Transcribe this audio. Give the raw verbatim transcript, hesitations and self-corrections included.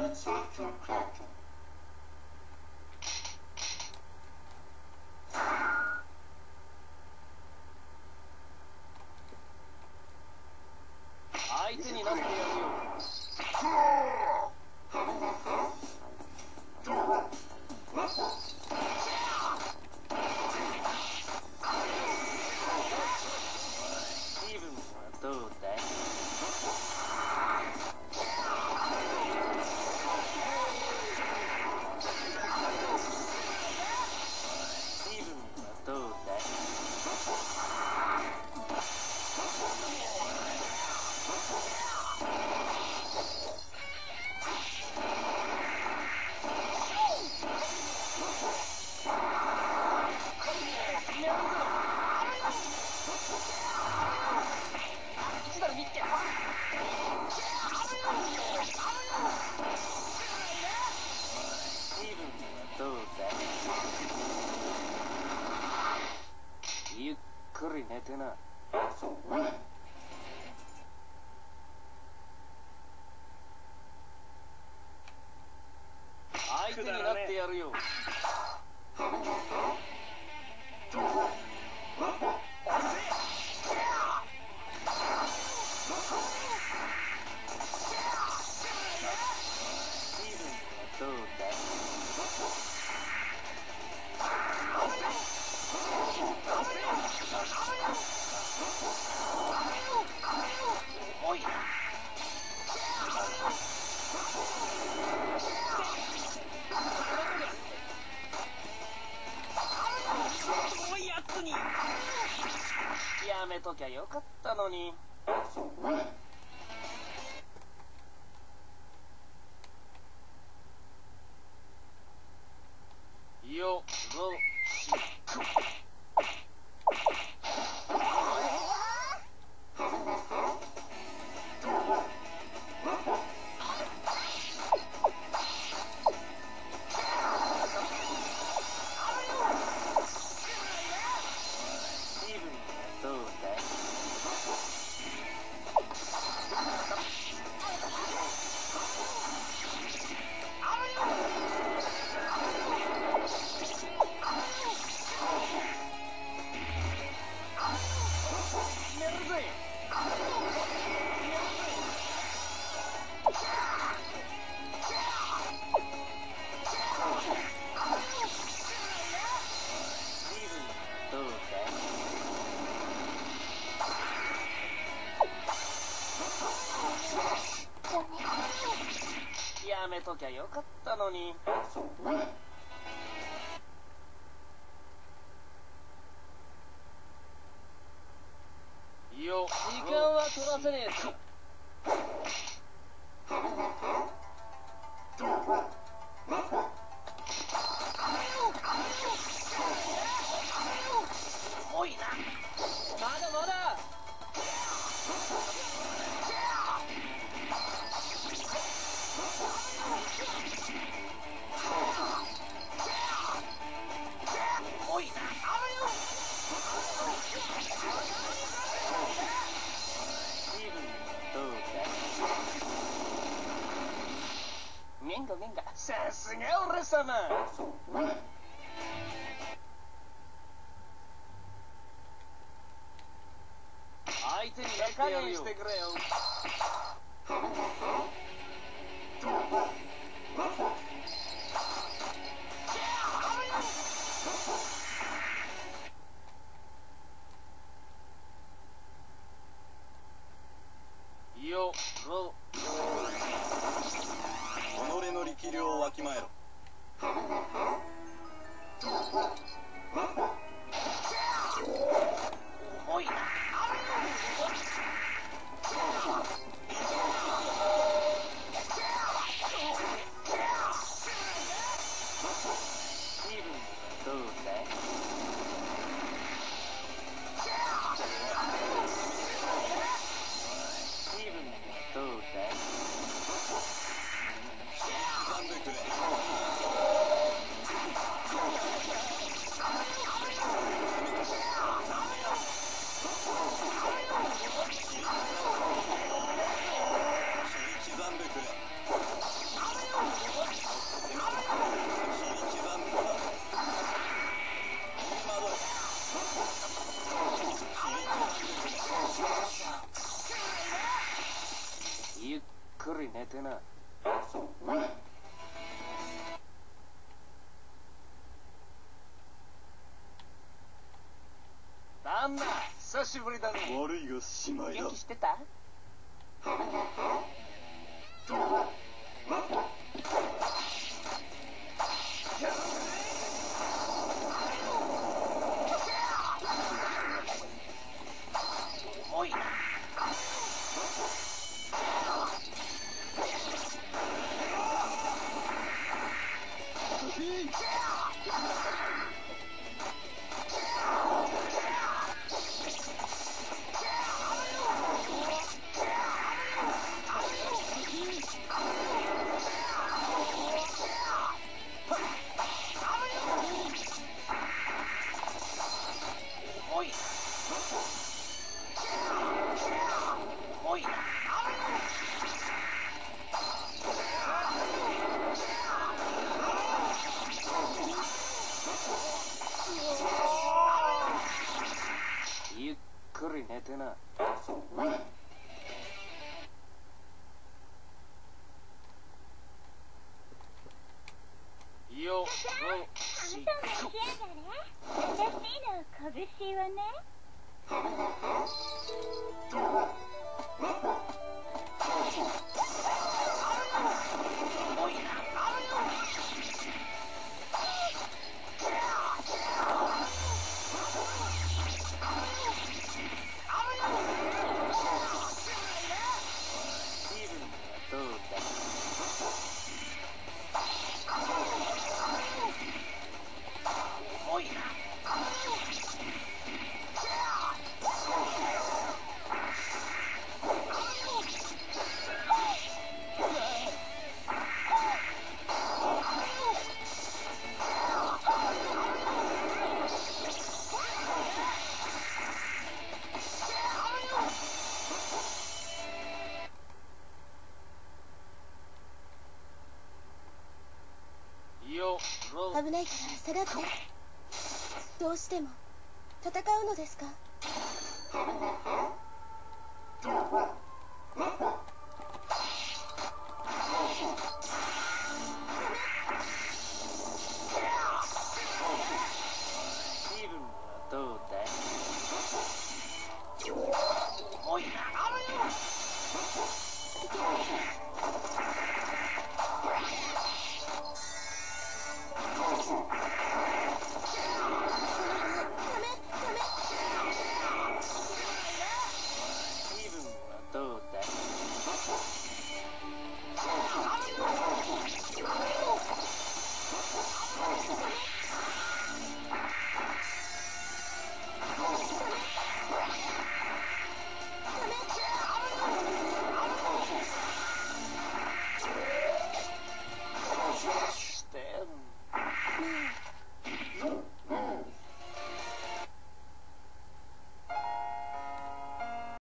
相手になってやるよ。気分はどうだい？気分はどうだい？ゆっくり寝てな。相手になってやるよ。どうだい？おい！おいやつに！やめときゃよかったのに。よろしく。やめときゃよかったのに。よ、時間は取らせねえぞ。重いな。まだまだ。重いな。ゲンガゲンガ、さすが俺様。相手に手加減してくれよ。よろ己の力量をわきまえろ。 重いな。 くり寝てな。旦那、久しぶりだね。 悪いがしまいだ。 元気してた？重いな。重い。重いな。ゆっくり寝てな。よろしく。 私の拳はね。 重いな。気分はどうだ？重いな。よろ危ないから下がって。どうしても戦うのですか？ 気分はどうだ？重いな。